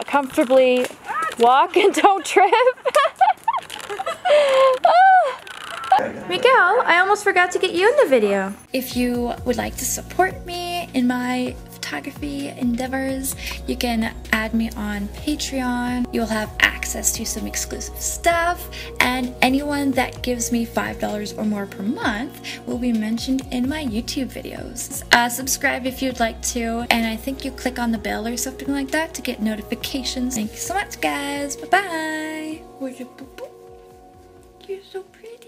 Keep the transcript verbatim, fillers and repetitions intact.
comfortably walk and don't trip. Miguel, I almost forgot to get you in the video. If you would like to support me in my photography endeavors, you can add me on Patreon. You'll have access to some exclusive stuff, and anyone that gives me five dollars or more per month will be mentioned in my YouTube videos. Uh, subscribe if you'd like to, and I think you click on the bell or something like that to get notifications. Thank you so much, guys. Bye-bye. You're so pretty.